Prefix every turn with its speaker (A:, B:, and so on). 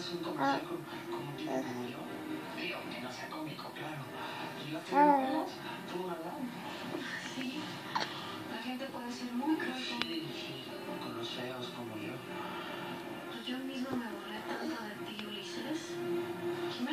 A: haces un comercial con un tipo como yo? Digo, que no sea cómico, claro. Y la tenemos, ¿tú verdad? Sí, la gente puede ser muy cruel. Sí, con los feos como yo. Pues yo misma me burlé tanto de ti, Ulises.